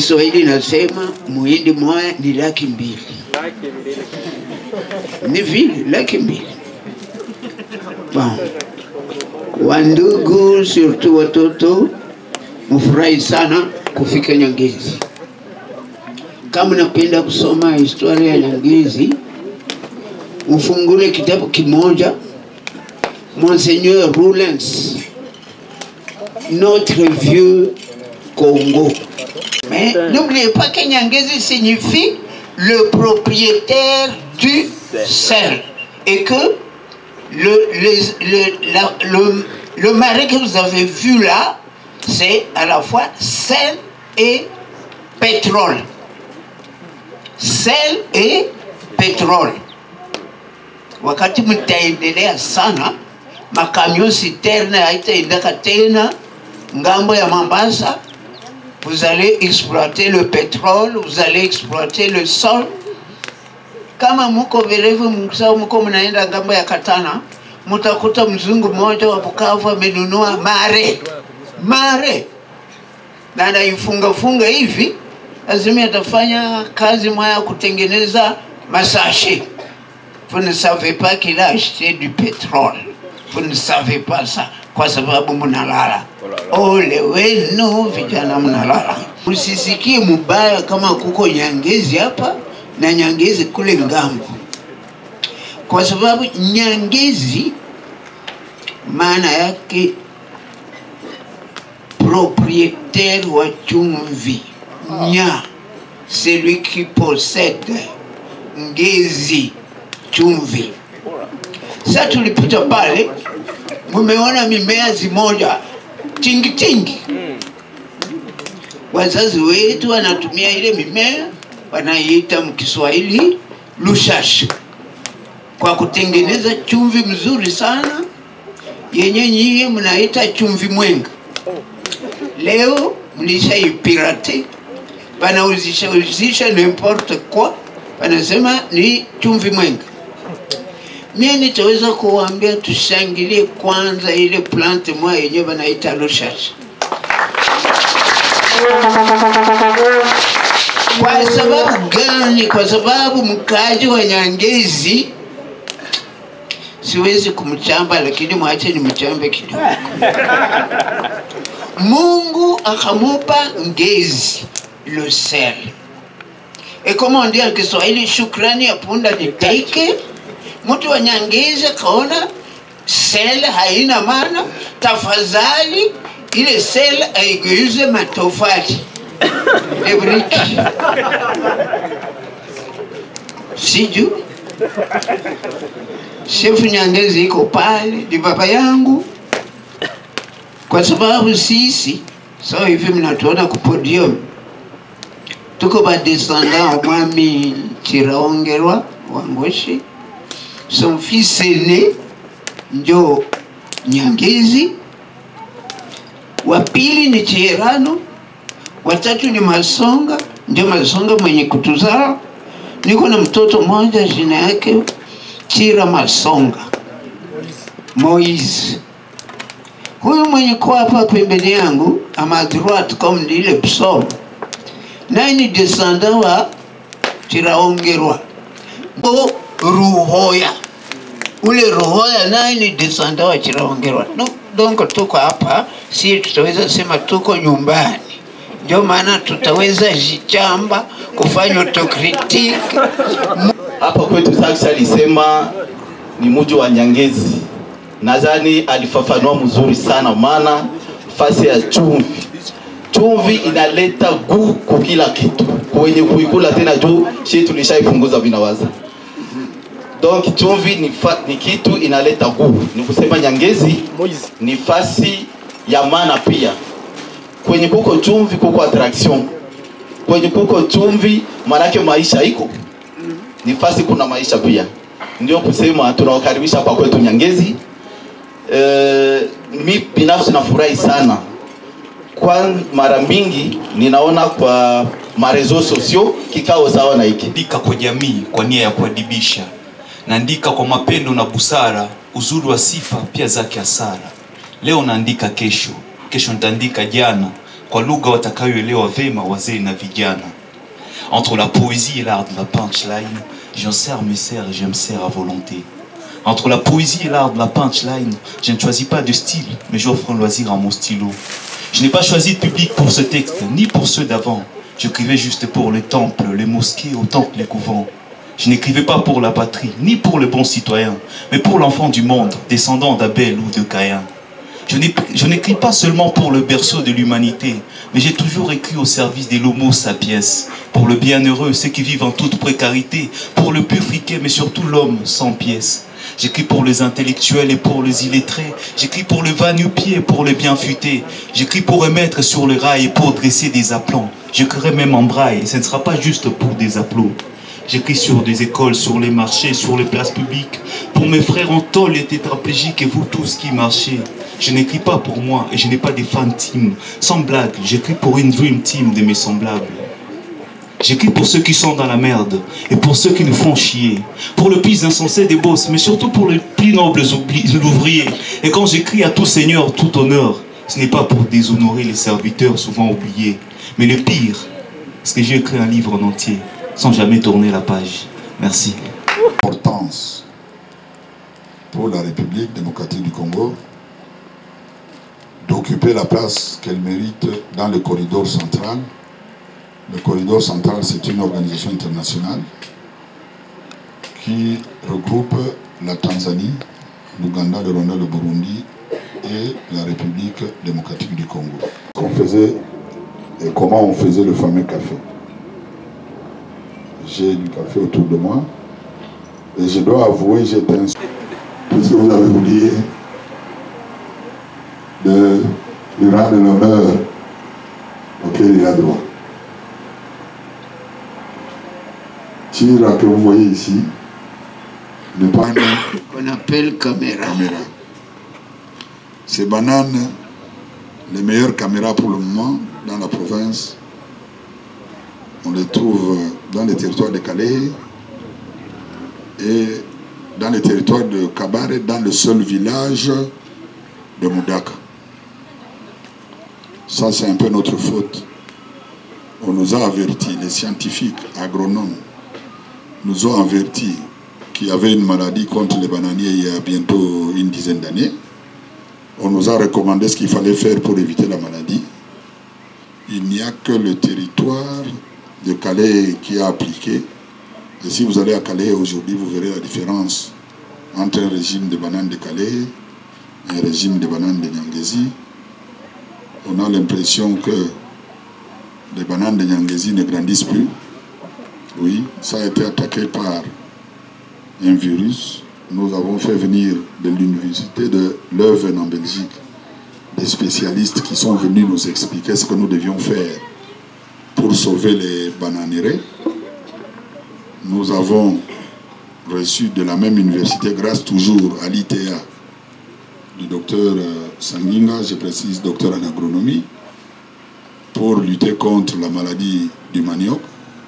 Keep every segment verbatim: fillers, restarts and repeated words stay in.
Kiswahili nasema muhindi moja ni laki mbili. Ni vile laki mbili. Bon. Wandugu, surtout watoto, mfurahi sana kufika Nyangezi. Kama napenda kusoma historia ya Nyangezi, ufungule kitabu kimoja, Monseigneur Roulens, Notre vieux Congo. Mais n'oubliez pas que Nyangezi signifie le propriétaire du sel. Et que le, le, le, la, le, le marais que vous avez vu là, c'est à la fois sel et pétrole. Sel et pétrole. Wakati mtaendelea sana, makamio citerne haitaendaka tena ngambo ya Mombasa. Vous allez exploiter le pétrole, vous allez exploiter le sol. Kama muko verevu mkusao muko mnaenda ngambo ya Katana, mutakuta mzungu mmoja wa Bukavu amenunua mare. Mare. Na anaifunga funga hivi, lazima atafanya kazi moja kutengeneza masashi. Vous ne savez pas qu'il a acheté du pétrole. Vous ne savez pas ça. Kwa sababu mnalala. Ole wenu vijana mnalala. Msisikie mubaya kama kuko Nyangezi hapa na Nyangezi kule ngambo. Kwa sababu Nyangezi maana yake propriétaire wa chumvi. Nya, celui qui possède. Ngezi, chumvi. Sasa tulipita pale, mumeona mimea zimoja tingi tingi. Wazazi wetu wanatumia ile mimea, wanaiita mkiswahili lushashi, kwa kutengeneza chumvi mzuri sana yenye nyie mnaita chumvi mwenga. Leo mlishaipirate, wanauzisha uzisha n'importe quoi, wanasema ni chumvi mwenga. Mimi nitaweza kuambia tushangilie kwanza ile plante moja yenyewe wanaita lushashi. Kwa sababu gani? Kwa sababu mkaji wa Nyangezi, siwezi kumchamba lakini mwache ni mchambe kidogo. Mungu akamupa Ngezi le sel. Et comment on dit en Kiswahili, shukrani ya punda ni teke. Mtu wa Nyangezi kaona sel haina maana, tafadhali ile sel aigeuze matofali. Ebriki. Siju. Chef Nyangezi iko pale, ni baba yangu. Kwa sababu sisi, so hivi mnatuona ku podium, tuko ba descendant wa Mwami Chiraongerwa wa Ngoshi. Son fils aîné ndio Nyangezi, wa pili ni Cherano, watatu ni Masonga, ndio Masonga mwenye kutuzaa. Niko na mtoto mmoja jina yake Chira Masonga, Moise. Huyu mwenye kwa hapa pembeni yangu, ama droite comme dit le psaume, naye ni descendant wa Chiraongerwa. Bo Ruhoya. Ule Ruhoya naye ni descendant wa Chiraongerwa. No, donc tuko hapa, si tutaweza sema tuko nyumbani. Ndio maana tutaweza jichamba kufanya autocritique. Hapa kwetu sasa alisema ni mji wa Nyangezi. Nadhani alifafanua mzuri sana, maana fasi ya chumvi. Chumvi inaleta gu kwa kila kitu. Kwenye kuikula tena juu, shi tulishaipunguza vinawaza. Donc chumvi ni, ni kitu inaleta gu. Ni kusema Nyangezi ni fasi ya maana pia. Kwenye kuko chumvi kuko attraction. Kwenye kuko chumvi manake maisha iko. Ni fasi kuna maisha pia. Ndio kusema tunawakaribisha hapa kwetu Nyangezi. E, mi binafsi nafurahi sana. Kwa mara mingi ninaona kwa marezo sosio kikao sawa na hiki. Ndika kwa jamii kwa nia ya kuadibisha. Naandika kwa mapendo na busara, uzuri wa sifa pia zake hasara. Leo naandika kesho, kesho nitaandika jana, kwa lugha watakayoelewa vema wazee na vijana. Entre la poésie et l'art de la punchline, j'en sers mes serres et je me sers à volonté. Entre la poésie et l'art de la punchline, je ne choisis pas de style, mais j'offre un loisir à mon stylo. Je n'ai pas choisi de public pour ce texte, ni pour ceux d'avant. J'écrivais juste pour les temples, les mosquées, autant que les couvents. Je n'écrivais pas pour la patrie, ni pour le bon citoyen, mais pour l'enfant du monde, descendant d'Abel ou de Caïn. Je n'écris pas seulement pour le berceau de l'humanité, mais j'ai toujours écrit au service des l'homo sapiens, pour le bienheureux, ceux qui vivent en toute précarité, pour le plus friqué, mais surtout l'homme sans pièces. J'écris pour les intellectuels et pour les illettrés. J'écris pour le va-nu-pied et pour les bien futés. J'écris pour remettre sur le rail et pour dresser des aplomb. J'écrirai même en braille, et ce ne sera pas juste pour des applaudissements. J'écris sur des écoles, sur les marchés, sur les places publiques, pour mes frères en tôle, les tétraplégiques et vous tous qui marchez. Je n'écris pas pour moi et je n'ai pas des fans team. Sans blague, j'écris pour une dream team de mes semblables. J'écris pour ceux qui sont dans la merde et pour ceux qui nous font chier. Pour le plus insensé des boss, mais surtout pour les plus nobles ouvriers. Et quand j'écris à tout seigneur, tout honneur, ce n'est pas pour déshonorer les serviteurs souvent oubliés. Mais le pire, c'est que j'ai écrit un livre en entier, sans jamais tourner la page. Merci. L'importance pour la République démocratique du Congo d'occuper la place qu'elle mérite dans le corridor central. Le corridor central, c'est une organisation internationale qui regroupe la Tanzanie, l'Ouganda, le Rwanda, le Burundi et la République démocratique du Congo. Qu'on faisait et comment on faisait le fameux café. J'ai du café autour de moi et je dois avouer, j'étais un... Puisque vous avez oublié de lui rendre l'honneur auquel il a droit. Tira que vous voyez ici n'est pas qu'on appelle caméra. caméra. Ces bananes, les meilleures caméras pour le moment dans la province, on les trouve dans les territoires de Calais et dans les territoires de Kabare, dans le seul village de Moudaka. Ça, c'est un peu notre faute. On nous a avertis, les scientifiques, agronomes, nous ont avertis qu'il y avait une maladie contre les bananiers il y a bientôt une dizaine d'années. On nous a recommandé ce qu'il fallait faire pour éviter la maladie. Il n'y a que le territoire de Calais qui a appliqué. Et si vous allez à Calais aujourd'hui, vous verrez la différence entre un régime de bananes de Calais et un régime de bananes de Nyangezi. On a l'impression que les bananes de Nyangezi ne grandissent plus. Oui, ça a été attaqué par un virus. Nous avons fait venir de l'université de Leuven en Belgique des spécialistes qui sont venus nous expliquer ce que nous devions faire pour sauver les bananeraies. Nous avons reçu de la même université, grâce toujours à l'I T A, du docteur Sanginga, je précise docteur en agronomie, pour lutter contre la maladie du manioc.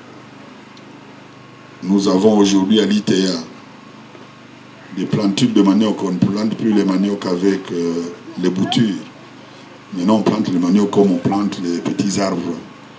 Nous avons aujourd'hui à l'I T A des plantures de manioc. On ne plante plus les manioc avec euh, les boutures. Maintenant, on plante les manioc comme on plante les petits arbres.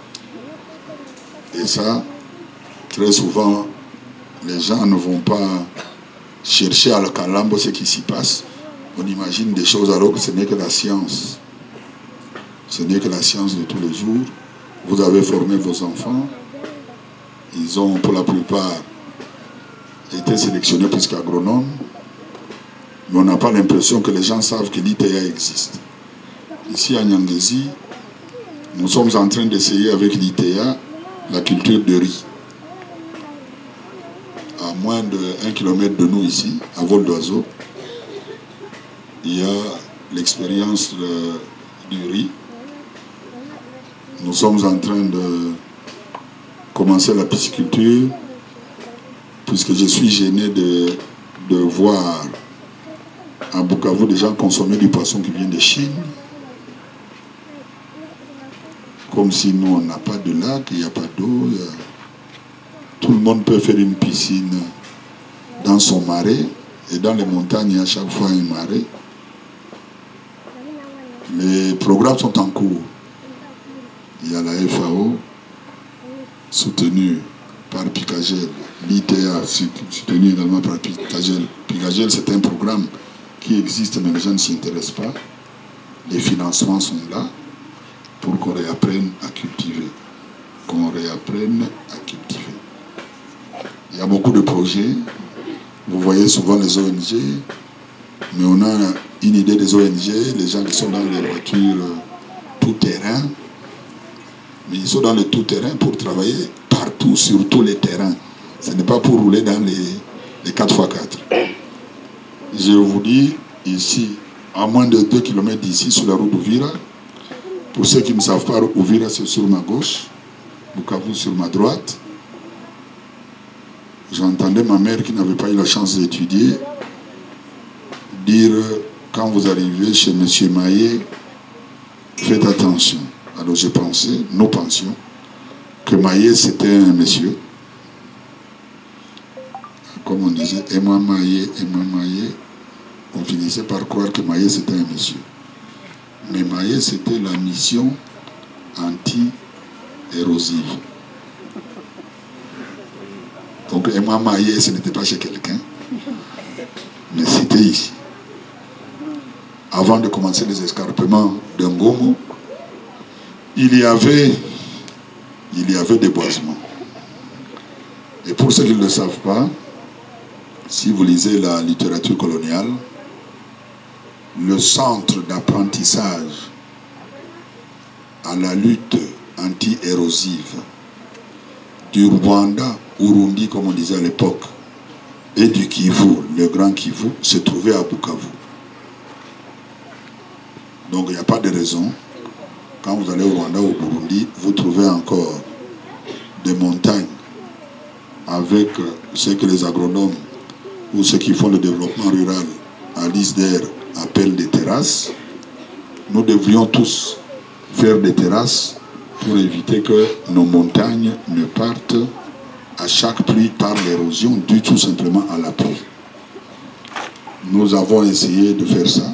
Et ça, très souvent, les gens ne vont pas chercher à la Kalambo ce qui s'y passe. On imagine des choses alors que ce n'est que la science. Ce n'est que la science de tous les jours. Vous avez formé vos enfants. Ils ont pour la plupart été sélectionnés puisqu'agronomes. Mais on n'a pas l'impression que les gens savent que l'I T A existe. Ici à Nyangezi, nous sommes en train d'essayer avec l'I T A la culture de riz. À moins d'un kilomètre de nous ici, à vol d'oiseau, il y a l'expérience du riz. Nous sommes en train de commencer la pisciculture, puisque je suis gêné de, de voir à Bukavu des gens consommer du poisson qui vient de Chine. Comme si nous, on n'a pas de lac, il n'y a pas d'eau. Tout le monde peut faire une piscine dans son marais. Et dans les montagnes, il y a chaque fois un marais. Les programmes sont en cours. il y a la F A O, soutenue par Picagel, l'I T A, soutenu également par Picagel. Picagel, c'est un programme qui existe, mais les gens ne s'y intéressent pas. Les financements sont là pour qu'on réapprenne à cultiver. Qu'on réapprenne à cultiver. Il y a beaucoup de projets. Vous voyez souvent les O N G, mais on a une idée des O N G, les gens qui sont dans les voitures tout-terrain, mais ils sont dans le tout-terrain pour travailler partout, sur tous les terrains. Ce n'est pas pour rouler dans les, les quatre par quatre. Je vous dis, ici, à moins de deux kilomètres d'ici, sur la route d'Ouvira, pour ceux qui ne savent pas, Ouvira c'est sur ma gauche, Bukavu sur ma droite. J'entendais ma mère qui n'avait pas eu la chance d'étudier dire, quand vous arrivez chez M. Maillet, faites attention. Alors j'ai pensé, nous pensions, que Maillet c'était un monsieur. Comme on disait, et moi Maillet, et moi Maillet, on finissait par croire que Maillet c'était un monsieur. Mais Maillet c'était la mission anti-érosive. Donc, et moi, Maillet, ce n'était pas chez quelqu'un, mais c'était ici. Avant de commencer les escarpements d'un Ngomo, il y avait, il y avait des boisements. Et pour ceux qui ne le savent pas, si vous lisez la littérature coloniale, le centre d'apprentissage à la lutte anti-érosive du Rwanda, Urundi, comme on disait à l'époque, et du Kivu, le grand Kivu, se trouvait à Bukavu. Donc il n'y a pas de raison. Quand vous allez au Rwanda ou au Burundi, vous trouvez encore des montagnes avec ce que les agronomes ou ceux qui font le développement rural à l'I S D E R appellent des terrasses. Nous devrions tous faire des terrasses pour éviter que nos montagnes ne partent à chaque pluie par l'érosion, due tout simplement à la pluie. Nous avons essayé de faire ça.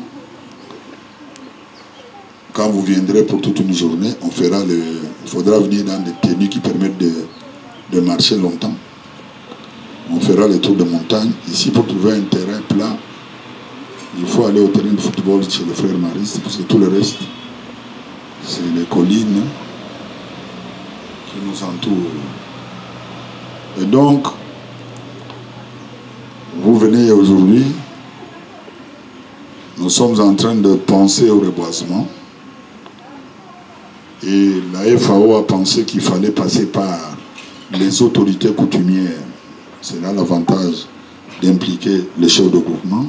Quand vous viendrez pour toute une journée, on fera le, il faudra venir dans des tenues qui permettent de, de marcher longtemps. On fera le tour de montagne. Ici, pour trouver un terrain plat, il faut aller au terrain de football chez le frère Mariste, parce que tout le reste, c'est les collines qui nous entourent. Et donc, vous venez aujourd'hui, nous sommes en train de penser au reboisement. Et la F A O a pensé qu'il fallait passer par les autorités coutumières. C'est là l'avantage d'impliquer les chefs de groupement.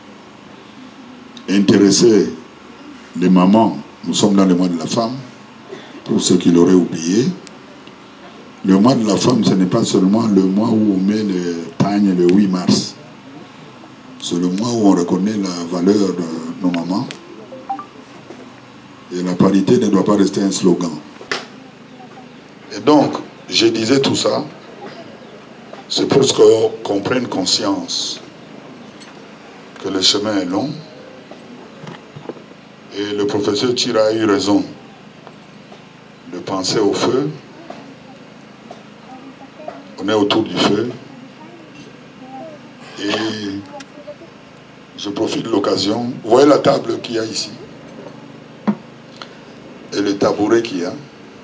Intéresser les mamans, nous sommes dans le mois de la femme, pour ceux qui l'auraient oublié. Le mois de la femme, ce n'est pas seulement le mois où on met le pagne le huit mars. C'est le mois où on reconnaît la valeur de nos mamans. Et la parité ne doit pas rester un slogan. Et donc, je disais tout ça, c'est pour qu'on prenne conscience que le chemin est long. Et le professeur Tira a eu raison de penser au feu. On est autour du feu. Et je profite de l'occasion. Vous voyez la table qu'il y a ici? Et le tabouret qu'il y a?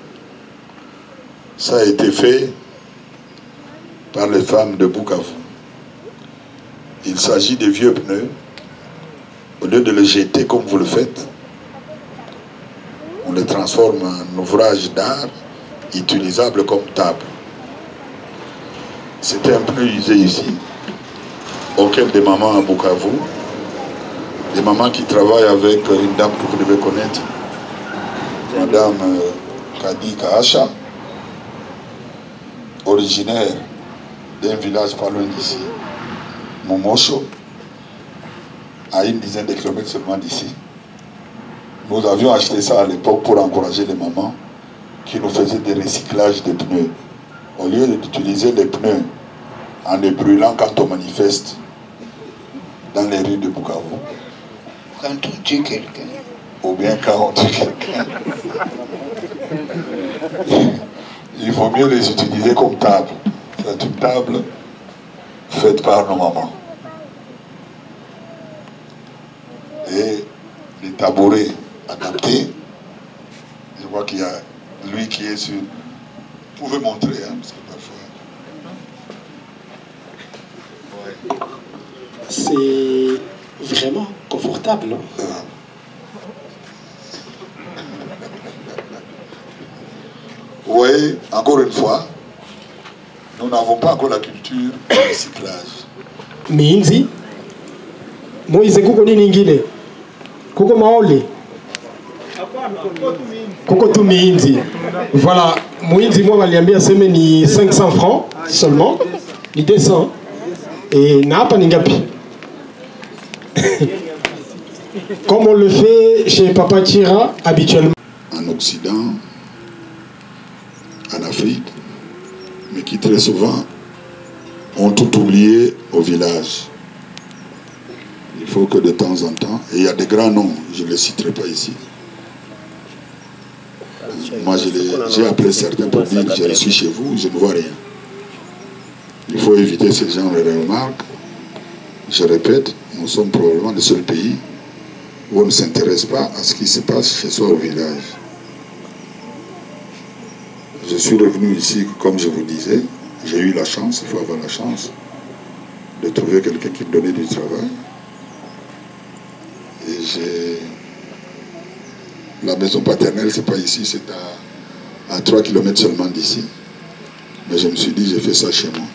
Ça a été fait par les femmes de Bukavu. Il s'agit de vieux pneus. Au lieu de les jeter comme vous le faites, on les transforme en ouvrage d'art utilisable comme table. C'était un pneu usé ici, auquel des mamans à Bukavu, des mamans qui travaillent avec une dame que vous devez connaître, Madame Kadi Kaasha, originaire d'un village pas loin d'ici, Momosho, à une dizaine de kilomètres seulement d'ici. Nous avions acheté ça à l'époque pour encourager les mamans qui nous faisaient des recyclages de pneus. Au lieu d'utiliser les pneus en les brûlant quand on manifeste dans les rues de Bukavu. Quand on tue quelqu'un. ou bien quand on tue quelqu'un, il faut mieux les utiliser comme table. C'est une table faite par nos mamans. Et les tabourets adaptés, je vois qu'il y a lui qui est sur... Vous pouvez montrer, hein, parce que parfois... Ouais. C'est vraiment confortable, non? Euh. Vous voyez, encore une fois, nous n'avons pas encore la culture du recyclage. Miinzi Moise kuko nini ingine? Kuko maole? Kuko tu miinzi. Voilà, Moinzi moi waliambia seme ni cinq cents francs seulement, ni deux cents. Et na hapa ni ngapi? Comme on le fait chez Papa Tira habituellement. En Occident, en Afrique, mais qui très souvent ont tout oublié au village. Il faut que de temps en temps, et il y a des grands noms, je ne les citerai pas ici. Moi, j'ai appelé certains pour dire que je suis chez vous, je ne vois rien. Il faut éviter ce genre de remarques. Je répète, nous sommes probablement le seul pays où on ne s'intéresse pas à ce qui se passe chez soi au village. Je suis revenu ici, comme je vous disais, j'ai eu la chance, il faut avoir la chance, de trouver quelqu'un qui me donnait du travail. Et j'ai... La maison paternelle, c'est pas ici, c'est à, à trois kilomètres seulement d'ici. Mais je me suis dit, j'ai fait ça chez moi.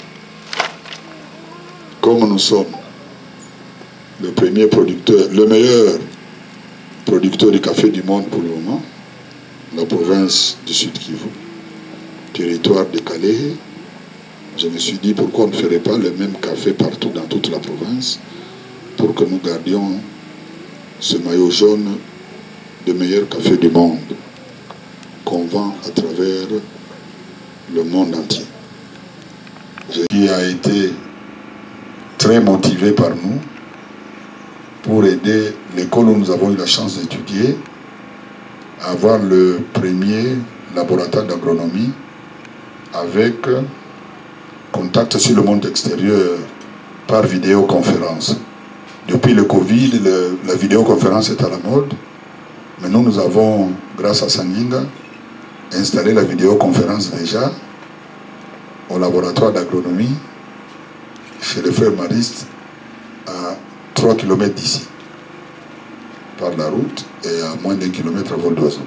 Comme nous sommes le premier producteur, le meilleur producteur de café du monde pour le moment, la province du Sud Kivu, territoire de Calais, je me suis dit pourquoi on ne ferait pas le même café partout dans toute la province pour que nous gardions ce maillot jaune de meilleur café du monde qu'on vend à travers le monde entier. Qui a été très motivé par nous pour aider l'école où nous avons eu la chance d'étudier à avoir le premier laboratoire d'agronomie avec contact sur le monde extérieur par vidéoconférence. Depuis le Covid, le, la vidéoconférence est à la mode. Mais nous, nous avons, grâce à Sanginga, installé la vidéoconférence déjà au laboratoire d'agronomie chez les frères maristes à trois kilomètres d'ici, par la route et à moins d'un kilomètre à vol d'oiseau.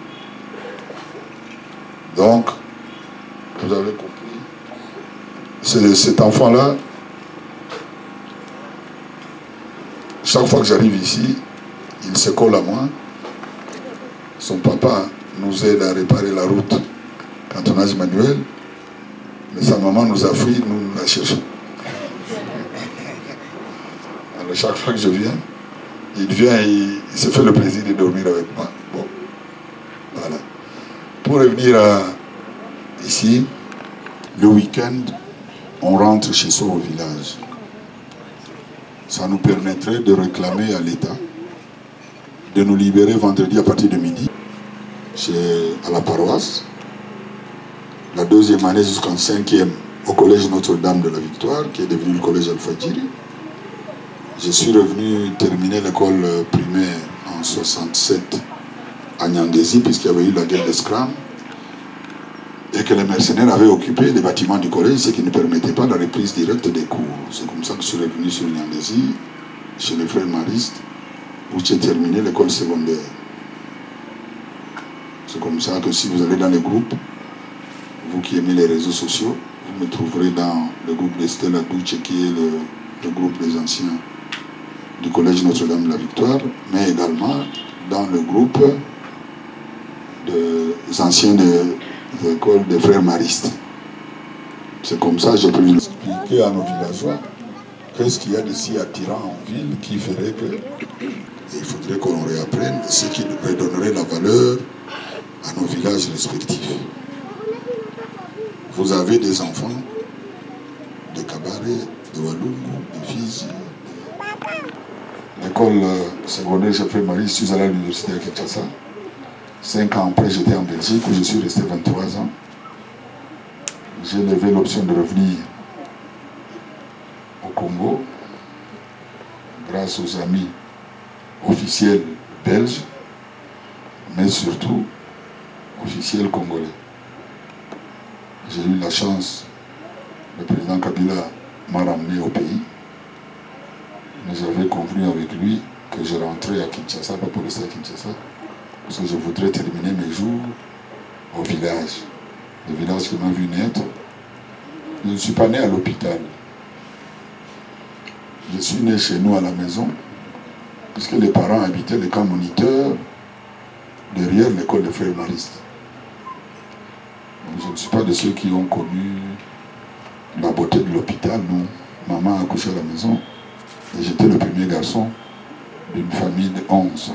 Donc, vous avez compris. Cet enfant-là, chaque fois que j'arrive ici, il se colle à moi. Son papa nous aide à réparer la route quand on a manuel, mais sa maman nous a fui, nous la cherchons. Alors chaque fois que je viens, il vient et il, il se fait le plaisir de dormir avec moi. Bon, voilà. Pour revenir à, ici, le week-end, on rentre chez soi au village. Ça nous permettrait de réclamer à l'État de nous libérer vendredi à partir de midi chez, à la paroisse. La deuxième année jusqu'en cinquième au collège Notre-Dame de la Victoire, qui est devenu le collège Al-Fadjiri. Je suis revenu terminer l'école primaire en soixante-sept à Nyangezi, puisqu'il y avait eu la guerre de Scram, et que les mercenaires avaient occupé les bâtiments du collège, ce qui ne permettait pas la reprise directe des cours. C'est comme ça que je suis revenu sur Nyangezi, chez les frères maristes, où j'ai terminé l'école secondaire. C'est comme ça que si vous allez dans les groupes, vous qui aimez les réseaux sociaux, vous me trouverez dans le groupe de Stella Douce, qui est le, le groupe des anciens du collège Notre-Dame de la Victoire, mais également dans le groupe des anciens de l'école des frères maristes. C'est comme ça que j'ai pu expliquer à nos villageois qu'est-ce qu'il y a de si attirant en ville qui ferait que il faudrait qu'on réapprenne ce qui redonnerait la valeur à nos villages respectifs. Vous avez des enfants de Kabare, de Walungu, de Fizi, l'école secondaire, j'ai fait Marie, je suis allé à l'université à Kinshasa. Cinq ans après, j'étais en Belgique où je suis resté vingt-trois ans. J'ai levé l'option de revenir au Congo grâce aux amis officiels belges, mais surtout officiels congolais. J'ai eu la chance, le président Kabila m'a ramené au pays, mais j'avais convenu avec lui que je rentrais à Kinshasa, pas pour rester à Kinshasa, parce que je voudrais terminer mes jours au village, le village qui m'a vu naître. Je ne suis pas né à l'hôpital. Je suis né chez nous à la maison, puisque les parents habitaient les camps moniteurs derrière l'école des frères maristes. Donc, je ne suis pas de ceux qui ont connu la beauté de l'hôpital. Non, maman a accouché à la maison et j'étais le premier garçon d'une famille de onze.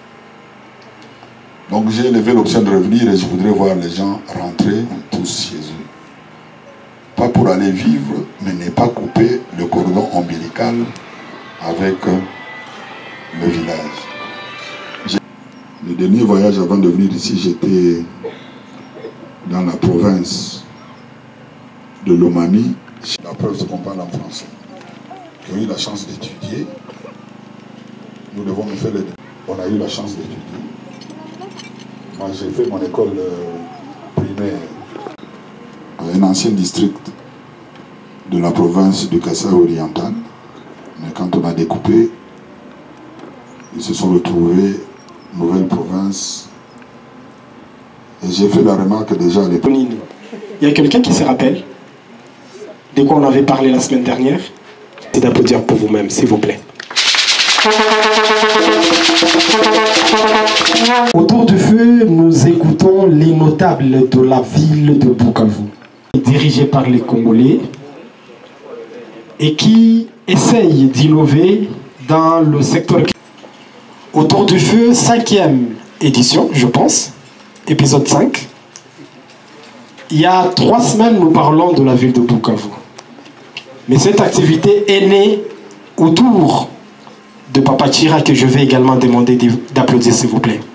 Donc j'ai élevé l'option de revenir et je voudrais voir les gens rentrer tous chez eux. Pas pour aller vivre, mais ne pas couper le cordon ombilical avec le village. Le dernier voyage avant de venir ici, j'étais dans la province de Lomami. La preuve, c'est qu'on parle en français. J'ai eu la chance d'étudier. Nous devons nous faire les... On a eu la chance d'étudier. Moi, j'ai fait mon école euh, primaire à un ancien district de la province du Kasaï oriental. Mais quand on a découpé, ils se sont retrouvés nouvelle province. Et j'ai fait la remarque déjà à l'époque. Il y a quelqu'un qui se rappelle de quoi on avait parlé la semaine dernière? C'est d'applaudir pour vous-même, s'il vous plaît. Autour du feu, nous écoutons les notables de la ville de Bukavu, dirigés par les Congolais, et qui essayent d'innover dans le secteur. Autour du feu, cinquième édition, je pense, épisode cinq. Il y a trois semaines, nous parlons de la ville de Bukavu. Mais cette activité est née autour de Papa Chira, que je vais également demander d'applaudir, s'il vous plaît.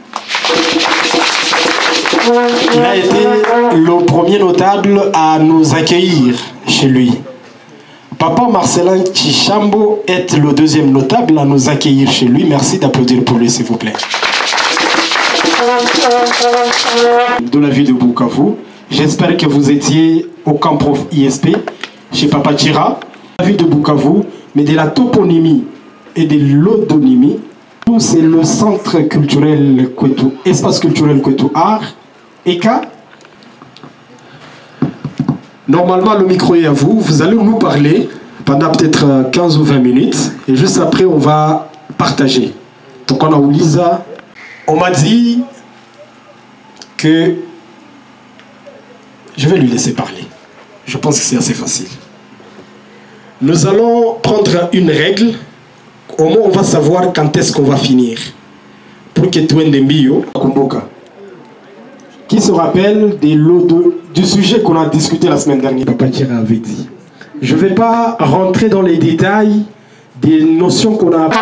Il a été le premier notable à nous accueillir chez lui. Papa Marcelin Chichambo est le deuxième notable à nous accueillir chez lui. Merci d'applaudir pour lui, s'il vous plaît. De la ville de Bukavu, j'espère que vous étiez au camp prof I S P, chez Papa Chira, la ville de Bukavu, mais de la toponymie et de l'odonymie. C'est le centre culturel Kwetu, espace culturel Kwetu Art, E K A. Normalement, le micro est à vous. Vous allez nous parler pendant peut-être quinze ou vingt minutes. Et juste après, on va partager. Donc, on a Ouliza. On m'a dit que je vais lui laisser parler. Je pense que c'est assez facile. Nous allons prendre une règle. Au moins, on va savoir quand est-ce qu'on va finir. Pour que tu aies des bio, qui se rappelle des lots de, du sujet qu'on a discuté la semaine dernière. Papa Chira avait dit. Je ne vais pas rentrer dans les détails des notions qu'on a.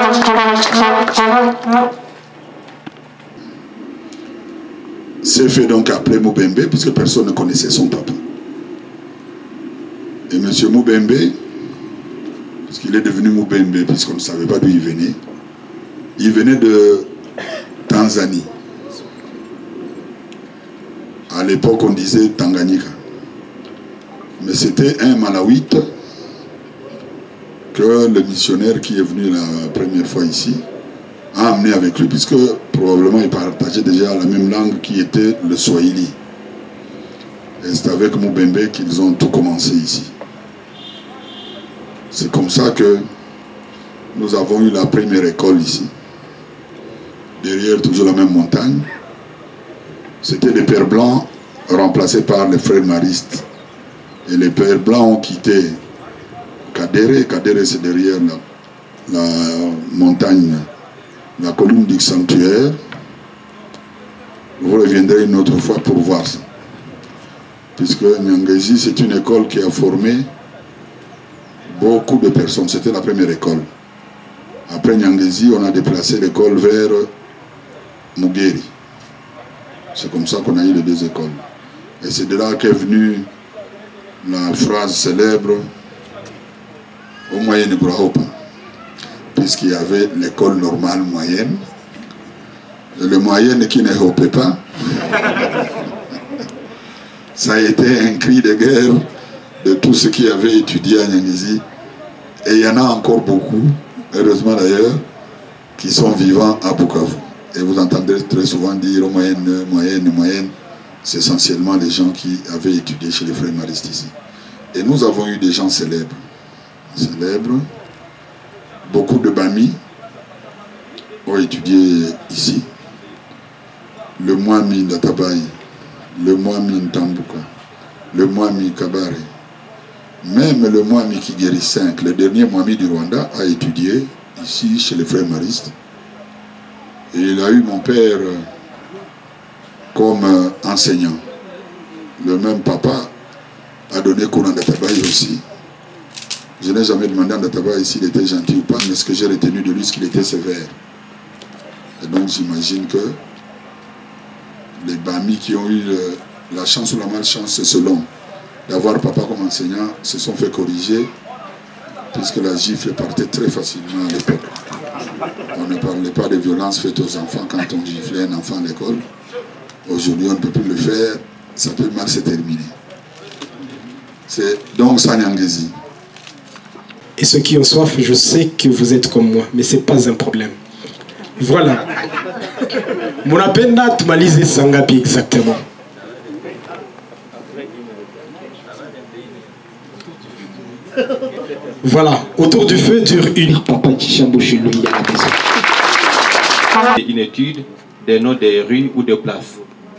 C'est fait donc appeler Moubembe puisque personne ne connaissait son papa. Et M. Moubembe, puisqu'il est devenu Moubembe puisqu'on ne savait pas d'où il venait, il venait de Tanzanie. À l'époque, on disait Tanganyika. Mais c'était un Malawite que le missionnaire qui est venu la première fois ici a amené avec lui, puisque probablement il partageait déjà la même langue qui était le Swahili. Et c'est avec Moubembe qu'ils ont tout commencé ici. C'est comme ça que nous avons eu la première école ici. Derrière toujours la même montagne. C'était les Pères Blancs remplacés par les Frères Maristes. Et les Pères Blancs ont quitté Kadere. Kadere, c'est derrière la, la montagne, la colline du sanctuaire. Vous reviendrez une autre fois pour voir ça. Puisque Nyangezi, c'est une école qui a formé beaucoup de personnes. C'était la première école Après Nyangezi, on a déplacé l'école vers Mugeri. C'est comme ça qu'on a eu les deux écoles. Et c'est de là qu'est venue la phrase célèbre au moyen de Burahopa, puisqu'il y avait l'école normale moyenne, et le moyenne qui ne hopait pas. Ça a été un cri de guerre de tous ceux qui avaient étudié à Nyangezi. Et il y en a encore beaucoup, heureusement d'ailleurs, qui sont vivants à Bukavu. Et vous entendrez très souvent dire moyenne, moyenne, moyenne. C'est essentiellement les gens qui avaient étudié chez les frères maristes ici. Et nous avons eu des gens célèbres. Célèbres. Beaucoup de Bami ont étudié ici. Le Mwami Databaye, le Mwami Ntambuka, le Mwami Kabare. Même le Mwami Kigeri cinq, le dernier Mwami du Rwanda, a étudié ici chez les frères maristes. Et il a eu mon père comme enseignant. Le même papa a donné cours en Databaye aussi. Je n'ai jamais demandé en Databaye s'il était gentil ou pas, mais ce que j'ai retenu de lui, c'est qu'il était sévère. Et donc j'imagine que les Bami qui ont eu le, la chance ou la malchance, c'est selon, d'avoir papa comme enseignant, se sont fait corriger, puisque la gifle partait très facilement à l'époque. On ne parlait pas de violence faite aux enfants quand on giflait un enfant à l'école. Aujourd'hui, on ne peut plus le faire, ça peut mal se terminer. C'est donc ça, Nyangezi. Et ceux qui ont soif, je sais que vous êtes comme moi, mais ce n'est pas un problème. Voilà. Mon appel n'a pas lisé Sangapi exactement. Voilà, autour du feu dure une papa qui chamboule chez lui à la maison. Une étude des noms des rues ou des places.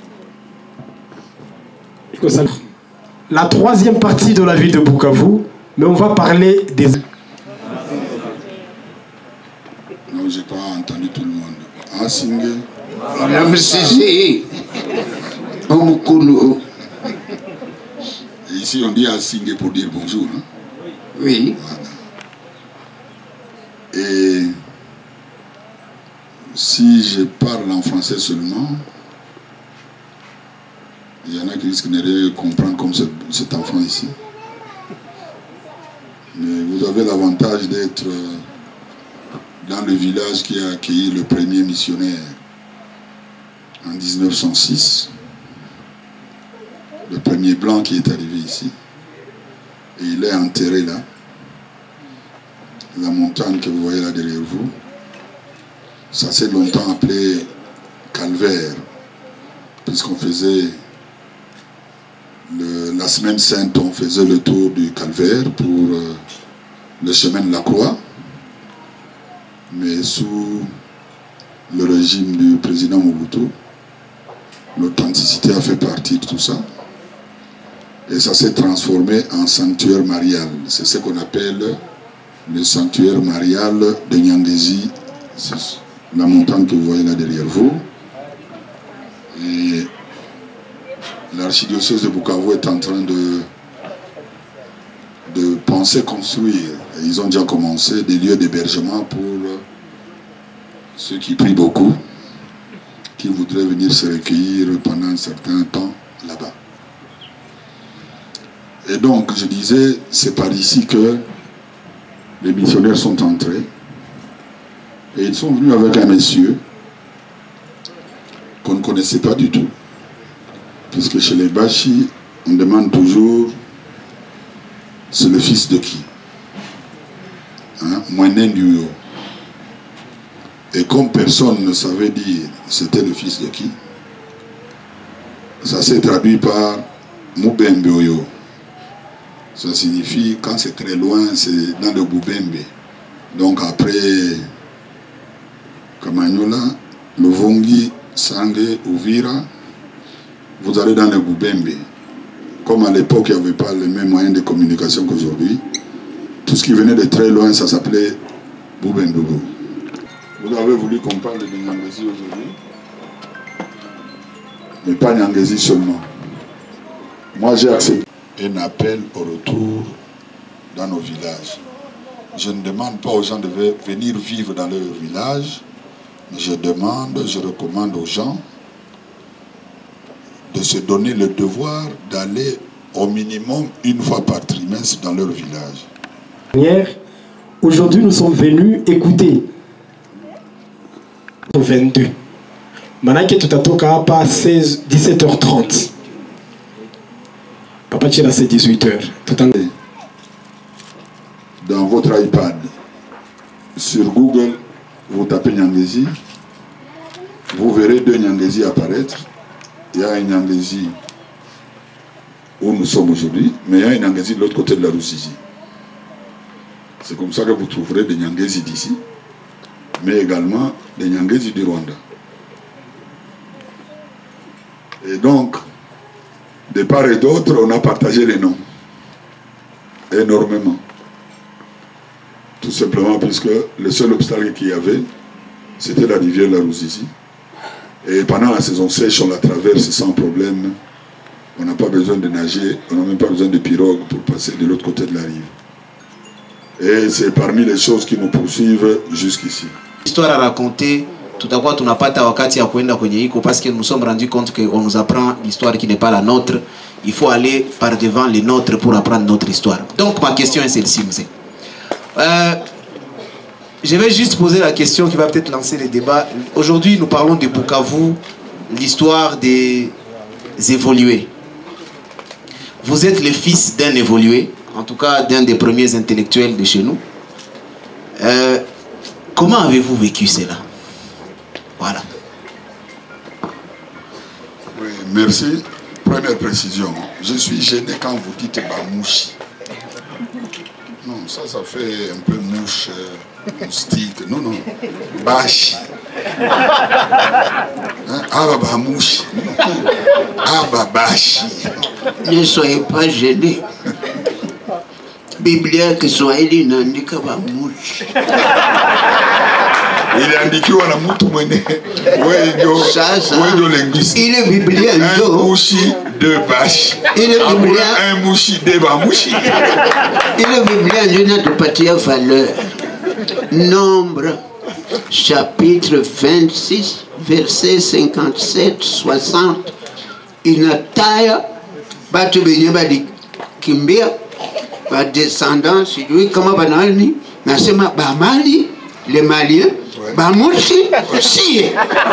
La troisième partie de la ville de Bukavu, mais on va parler des... Non, j'ai pas entendu tout le monde. Ah, Singe. Ici, on dit Asingé pour dire bonjour. Hein? Oui. Voilà. Et si je parle en français seulement, il y en a qui risquent de ne rien comprendre comme ce, cet enfant ici. Mais vous avez l'avantage d'être dans le village qui a accueilli le premier missionnaire en mille neuf cent six. Le premier blanc qui est arrivé ici. Et il est enterré là. La montagne que vous voyez là derrière vous, ça s'est longtemps appelé Calvaire, puisqu'on faisait le, la semaine sainte, on faisait le tour du Calvaire pour euh, le chemin de la croix. Mais sous le régime du président Mobutu, l'authenticité a fait partie de tout ça. Et ça s'est transformé en sanctuaire marial. C'est ce qu'on appelle le sanctuaire marial de Nyangezi. C'est la montagne que vous voyez là derrière vous. Et l'archidiocèse de Bukavu est en train de, de penser construire. Et ils ont déjà commencé des lieux d'hébergement pour ceux qui prient beaucoup, qui voudraient venir se recueillir pendant un certain temps là-bas. Et donc, je disais, c'est par ici que les missionnaires sont entrés. Et ils sont venus avec un monsieur qu'on ne connaissait pas du tout. Puisque chez les Bashi, on demande toujours, c'est le fils de qui? Hein? Moinen Duyo. Et comme personne ne savait dire c'était le fils de qui, ça s'est traduit par Mubembe Oyo. Ça signifie, quand c'est très loin, c'est dans le Boubembe. Donc après Kamanyola, Lovongi, Sangue, Uvira, vous allez dans le Boubembe. Comme à l'époque, il n'y avait pas les mêmes moyens de communication qu'aujourd'hui, tout ce qui venait de très loin, ça s'appelait Boubembe. Vous avez voulu qu'on parle de Nyangezi aujourd'hui, mais pas Nyangezi seulement. Moi, j'ai accepté un appel au retour dans nos villages. je ne demande pas aux gens de venir vivre dans leur village, mais je demande, je recommande aux gens de se donner le devoir d'aller au minimum une fois par trimestre dans leur village. Aujourd'hui, nous sommes venus écouter au vingt-deux. Maintenant que tout a toqué à dix-sept heures trente. Papa, tu es là, c'est dix-huit heures. Dans votre iPad, sur Google, vous tapez Nyangezi, vous verrez deux Nyangezi apparaître. Il y a un Nyangezi où nous sommes aujourd'hui, mais il y a un Nyangezi de l'autre côté de la Ruzizi. C'est comme ça que vous trouverez des Nyangezi d'ici, mais également des Nyangezi du Rwanda. Et donc, de part et d'autre, on a partagé les noms. Énormément. Tout simplement puisque le seul obstacle qu'il y avait, c'était la rivière la Ruzizi. Et pendant la saison sèche, on la traverse sans problème. On n'a pas besoin de nager, on n'a même pas besoin de pirogue pour passer de l'autre côté de la rive. Et c'est parmi les choses qui nous poursuivent jusqu'ici. L'histoire à raconter, tout à coup, tu n'as pas ta wakati ya kuenda kwenye iko parce que nous sommes rendus compte qu'on nous apprend l'histoire qui n'est pas la nôtre. Il faut aller par devant les nôtres pour apprendre notre histoire. Donc ma question est celle-ci, monsieur. Euh, je vais juste poser la question qui va peut-être lancer les débats. Aujourd'hui, nous parlons de Bukavu, l'histoire des évolués. Vous êtes le fils d'un évolué, en tout cas d'un des premiers intellectuels de chez nous. Euh, comment avez-vous vécu cela? Voilà. Oui, merci. Première précision, je suis gêné quand vous dites Bamouchi. Non, ça, ça fait un peu mouche, euh, moustique. Non, non. Bashi. Hein? Aba Bamouchi. Aba Bashi. Ne soyez pas gênés. Biblia Kiswahili inaandika Bamouchi. Iliandikiwa na mtu mwene wewe linguiste. Ile Biblia ndio un mouchi de bashi. Ile Biblia un mouchi de bamouchi. Ile Biblia ndio inatupatia valeur. Nombre chapitre vingt-six verset cinquante-sept soixante inataya batu benye bali kimbia ba descendants sijui kama banani nasema ba Mali les Maliens Bamouchi si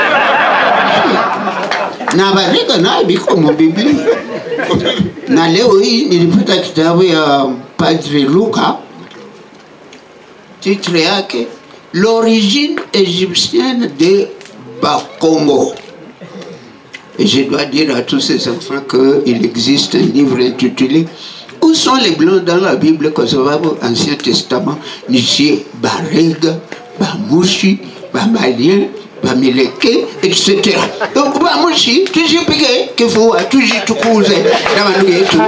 na barika na biko mu Biblia. Na leo hii nilipata kitabu ya Padre Luka, titre yake l'origine égyptienne de Bakongo. Et je dois dire à tous ces enfants qu'il existe un livre intitulé Où sont les blancs dans la Bible, Kosovo, Ancien Testament, Niché, Barega, Bamouchi, Bamalien, Bamileke, et cetera. Donc, Bamouchi, tu sais piqué, qu'il faut toujours tout causer, dans la nuit et tout.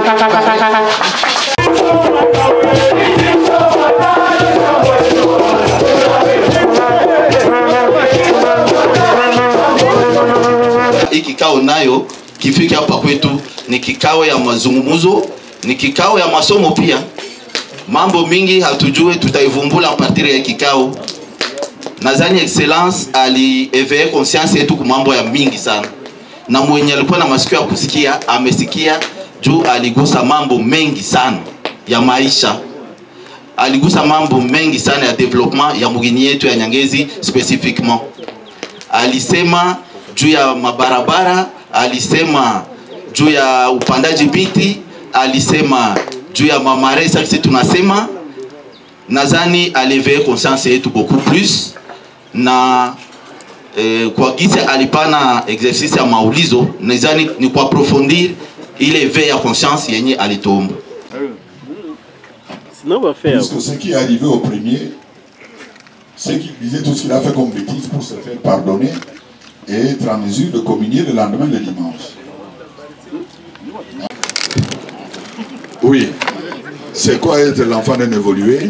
Hii kikao nayo kifika hapa kwetu ni kikao ya mazungumzo, ni kikao ya masomo pia. Mambo mingi hatujue tutaivumbula a partir ya kikao. Nadhani excellence alieveye conscience yetu kwa mambo ya mingi sana. Na mwenye alikuwa na masikio ya kusikia amesikia juu aligusa mambo mengi sana ya maisha. Aligusa mambo mengi sana ya development ya mugini yetu ya Nyangezi specifiquement. Alisema juu ya mabarabara, alisema juu ya upandaji biti, alisema juu ya mamare, sasa tunasema nadhani aliveye conscience yetu beaucoup plus na eh, kwa kisa alipana exercice ya maulizo, nadhani ni kwa approfondir ile éveil ya conscience yenye alitomba. Parce que ce qui est arrivé au premier, c'est qu'il disait tout ce qu'il a fait comme bêtise pour se faire pardonner et être en mesure de communier le lendemain le dimanche. Oui, c'est quoi être l'enfant d'un évolué?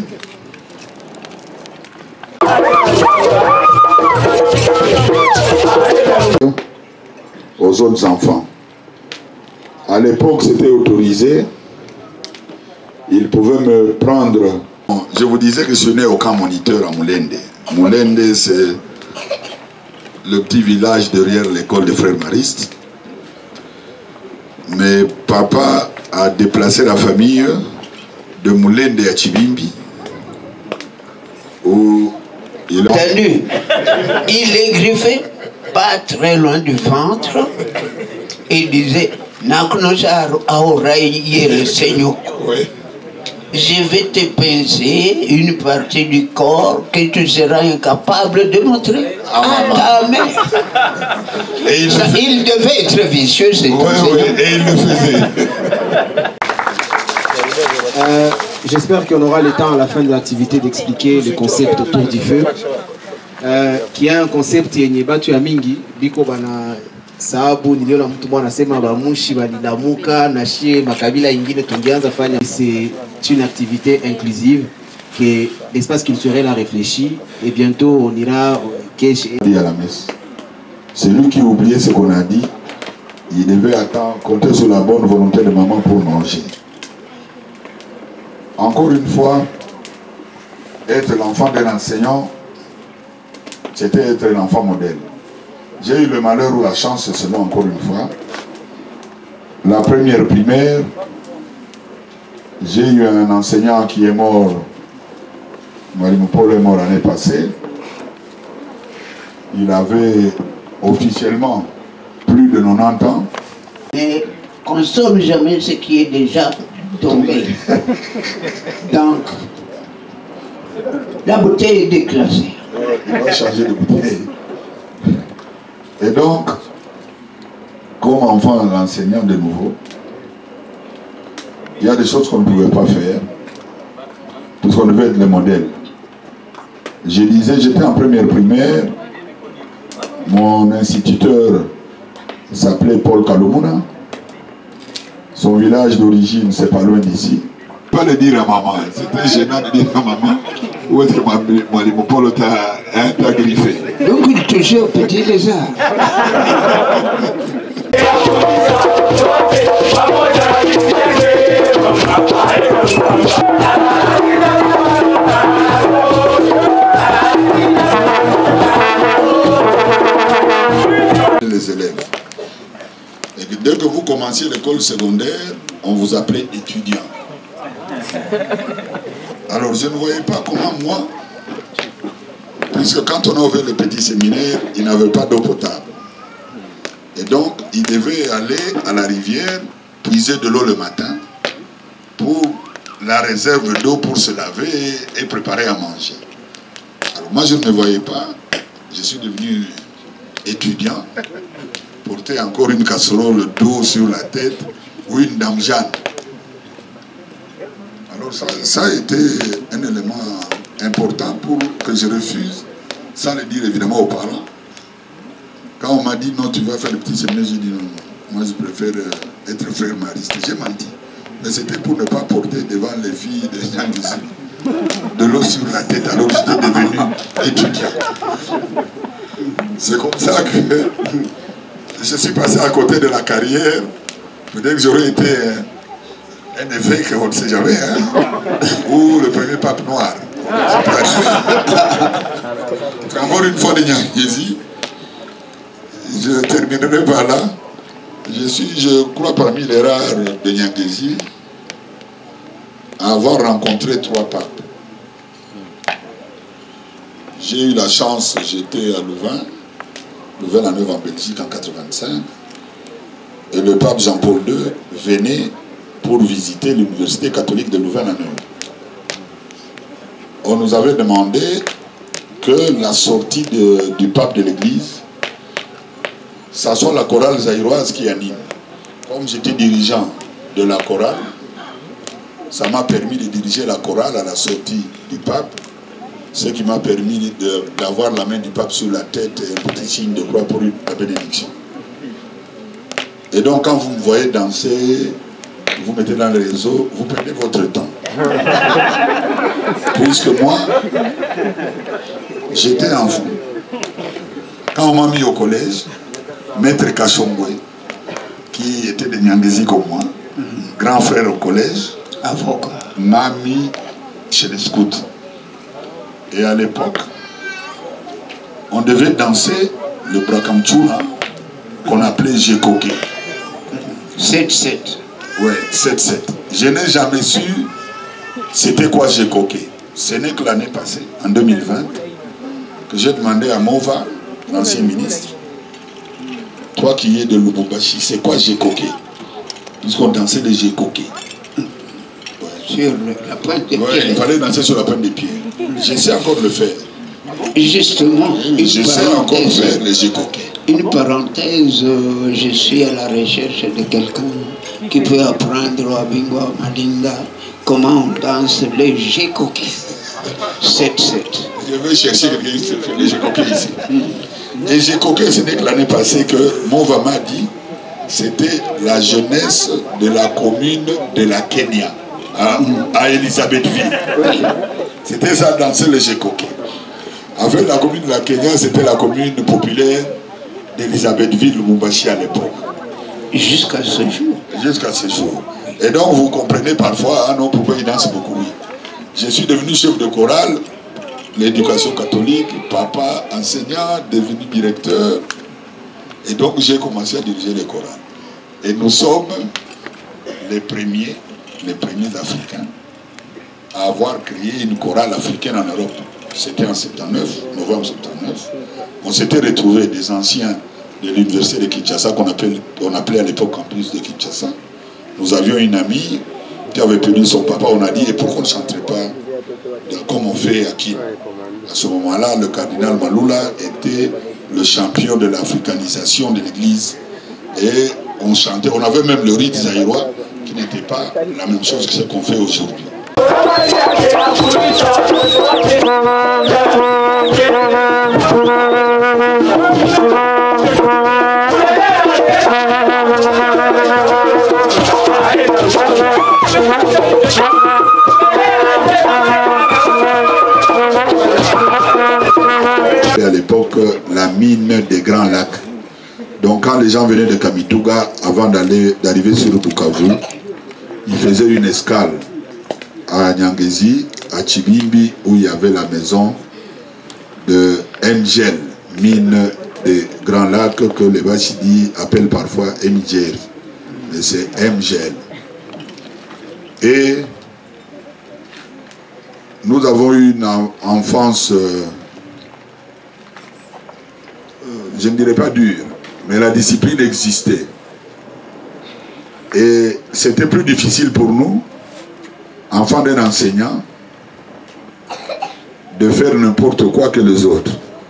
Aux autres enfants. À l'époque, c'était autorisé. Ils pouvaient me prendre Bon, je vous disais que ce n'est aucun moniteur à Moulende. Moulende, c'est le petit village derrière l'école des frères maristes. Mais papa a déplacé la famille de Moulende à Chibimbi, où il a... Il est griffé pas très loin du ventre. Il disait, Oui. je vais te pincer une partie du corps que tu seras incapable de montrer à ta mère. Et il, Ça, il devait être vicieux, c'est oui, tout. Oui, et il le faisait. Euh, J'espère qu'on aura le temps à la fin de l'activité d'expliquer le concept autour du feu, euh, qui est un concept yenye batu ya mingi biko bana sababu niliona mtu mwana anasema bamushi balilamuka na shie makabila ingine tungeanza fanya. C'est une activité inclusive que l'espace culturel a réfléchi et bientôt on ira cache à la messe. C'est lui qui oubliait ce qu'on a dit. Il devait attendre, compter sur la bonne volonté de maman pour manger. Encore une fois, être l'enfant d'un enseignant, c'était être l'enfant modèle. J'ai eu le malheur ou la chance, selon encore une fois. La première primaire, j'ai eu un enseignant qui est mort, Mwalimu Paul est mort l'année passée. Il avait officiellement plus de quatre-vingt-dix ans. Mais consomme jamais ce qui est déjà tombé. Donc, la bouteille est déclassée. Il va changer de bouteille. Et donc, comme enfant l'enseignant de nouveau, il y a des choses qu'on ne pouvait pas faire, parce qu'on devait être le modèle. Je disais, j'étais en première primaire, mon instituteur s'appelait Paul Kalumuna, son village d'origine, c'est pas loin d'ici. Pas le dire à maman, c'était gênant de dire à maman, où est-ce que mon Paul t'a griffé. Donc il touchait au petit lézard. Les élèves. Et que dès que vous commenciez l'école secondaire, on vous appelait étudiant. Alors je ne voyais pas comment moi, puisque quand on a ouvert le petit séminaire, il n'avait pas d'eau potable. Et donc, il devait aller à la rivière, puiser de l'eau le matin, pour la réserve d'eau pour se laver et préparer à manger. Alors moi, je ne me voyais pas. Je suis devenu étudiant, porter encore une casserole d'eau sur la tête, ou une dame Jeanne. Alors ça, ça a été un élément important pour que je refuse, sans le dire évidemment aux parents. Quand on m'a dit non, tu vas faire le petit séminaire, j'ai dit non, non, moi je préfère être frère mariste. J'ai menti. Mais c'était pour ne pas porter devant les filles des gens ici de l'eau sur la tête, alors que j'étais devenu étudiant. C'est comme ça que je suis passé à côté de la carrière. Peut-être que j'aurais été un évêque, on ne sait jamais, hein, ou le premier pape noir. Encore une fois de Nyangezi, je terminerai par là. Je suis, je crois, parmi les rares de Nyangezi à avoir rencontré trois papes. J'ai eu la chance, j'étais à Louvain, Louvain-la-Neuve en Belgique en quatre-vingt-cinq, et le pape Jean-Paul deux venait pour visiter l'université catholique de Louvain-la-Neuve. On nous avait demandé que la sortie de, du pape de l'église, ça soit la chorale zaïroise qui anime. Comme j'étais dirigeant de la chorale, ça m'a permis de diriger la chorale à la sortie du pape, ce qui m'a permis d'avoir la main du pape sur la tête et un petit signe de croix pour une, la bénédiction. Et donc quand vous me voyez danser, vous mettez dans le réseau, vous prenez votre temps. Puisque moi, j'étais enfant. Quand on m'a mis au collège, Maître Kachongwe, qui était de Nyangezi comme moi, grand frère au collège, m'a mis chez les scouts. Et à l'époque, on devait danser le brakamchoura qu'on appelait Jekoke. sept sept. Ouais, sept sept. Je n'ai jamais su c'était quoi Jekoke. Ce n'est que l'année passée, en deux mille vingt, que j'ai demandé à Mova, l'ancien ministre, toi qui es de Lubumbashi, c'est quoi Jekoke? Puisqu'on dansait le Jekoke. Sur la pointe des ouais, pieds. il fallait danser sur la pointe des pieds. J'essaie encore de le faire. Justement, une J'essaie encore de faire parenthèse, le Jekoke. une parenthèse, euh, je suis à la recherche de quelqu'un qui peut apprendre à Bingo, à Malinga, comment on danse le Jekoke. sept sept. Je vais chercher quelqu'un qui fait le Jekoke ici. Et Jekoke, ce n'est que l'année passée que Mova m'a dit, c'était la jeunesse de la commune de la Kenya, à, à Elisabethville. C'était ça, danser le Jekoke. En fait, la commune de la Kenya, c'était la commune populaire d'Elisabethville, Lubumbashi à l'époque. Jusqu'à ce jour. Jusqu'à ce jour. Et donc, vous comprenez parfois, ah non, pourquoi ils dansent beaucoup, oui. Je suis devenu chef de chorale, l'éducation catholique, papa, enseignant, devenu directeur. Et donc, j'ai commencé à diriger les chorales. Et nous sommes les premiers, les premiers Africains à avoir créé une chorale africaine en Europe. C'était en soixante-dix-neuf, novembre soixante-dix-neuf. On s'était retrouvés des anciens de l'université de Kinshasa qu'on appelait, on appelait à l'époque campus de Kinshasa. Nous avions une amie qui avait perdu son papa. On a dit, et pourquoi on ne chanterait pas comme on fait à Kin? À ce moment-là, le cardinal Malula était le champion de l'africanisation de l'église. Et on chantait, on avait même le rite zaïrois qui n'était pas la même chose que ce qu'on fait aujourd'hui. À l'époque, la mine des Grands Lacs. Donc quand les gens venaient de Kamituga, avant d'aller d'arriver sur Bukavu, ils faisaient une escale à Nyangezi, à Chibimbi, où il y avait la maison de M G L, mine des Grands Lacs, que les Bachidi appellent parfois M G L. Mais c'est M G L. Et nous avons eu une enfance, euh, je ne dirais pas dure, mais la discipline existait. Et c'était plus difficile pour nous, enfants d'un enseignant, de faire n'importe quoi que les autres.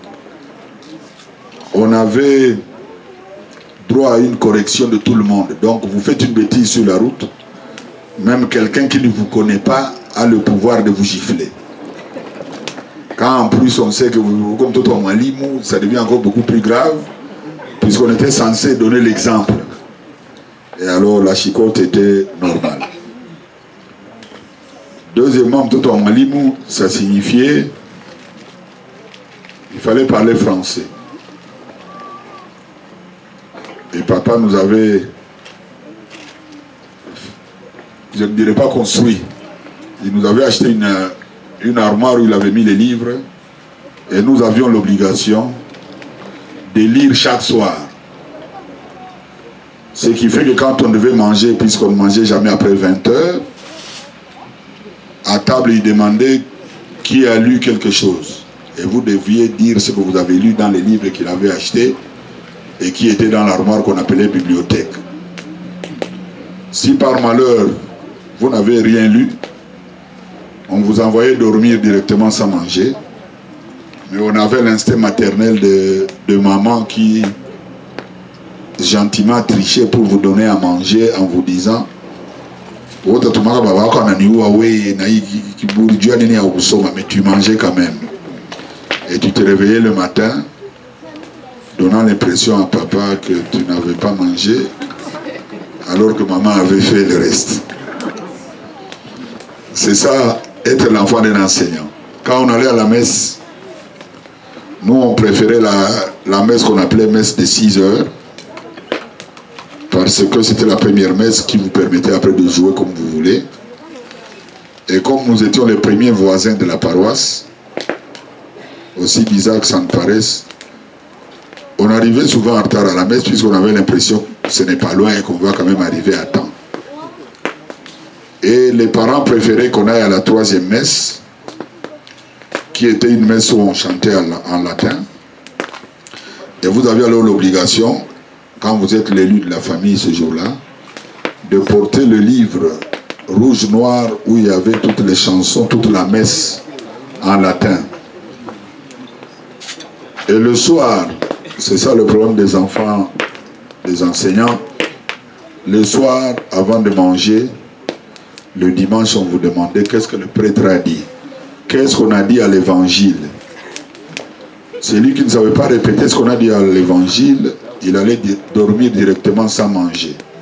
On avait droit à une correction de tout le monde. Donc vous faites une bêtise sur la route, même quelqu'un qui ne vous connaît pas a le pouvoir de vous gifler. Quand en plus on sait que vous, comme tout en Malimou, ça devient encore beaucoup plus grave, puisqu'on était censé donner l'exemple. Et alors la chicote était normale. Deuxièmement, tout en Malimou, ça signifiait il fallait parler français. Et papa nous avait, je ne dirais pas construit, il nous avait acheté une, une armoire où il avait mis les livres et nous avions l'obligation de lire chaque soir. Ce qui fait que quand on devait manger, puisqu'on ne mangeait jamais après vingt heures, à table il demandait qui a lu quelque chose. Et vous deviez dire ce que vous avez lu dans les livres qu'il avait achetés et qui étaient dans l'armoire qu'on appelait bibliothèque. Si par malheur vous n'avez rien lu, on vous envoyait dormir directement sans manger. Mais on avait l'instinct maternel de, de maman qui gentiment trichait pour vous donner à manger en vous disant mais tu mangeais quand même. Et tu te réveillais le matin donnant l'impression à papa que tu n'avais pas mangé alors que maman avait fait le reste. C'est ça, être l'enfant d'un enseignant. Quand on allait à la messe, nous on préférait la, la messe qu'on appelait messe de six heures parce que c'était la première messe qui vous permettait après de jouer comme vous voulez. Et comme nous étions les premiers voisins de la paroisse, aussi bizarre que ça ne paraisse, on arrivait souvent en retard à la messe puisqu'on avait l'impression que ce n'est pas loin et qu'on va quand même arriver à temps. Et les parents préféraient qu'on aille à la troisième messe, qui était une messe où on chantait en latin. Et vous avez alors l'obligation, quand vous êtes l'élu de la famille ce jour-là, de porter le livre rouge-noir où il y avait toutes les chansons, toute la messe en latin. Et le soir, c'est ça le problème des enfants, des enseignants, le soir, avant de manger, le dimanche, on vous demandait qu'est-ce que le prêtre a dit. Qu'est-ce qu'on a dit à l'évangile? Celui qui ne savait pas répéter ce qu'on a dit à l'évangile, il allait dormir directement sans manger.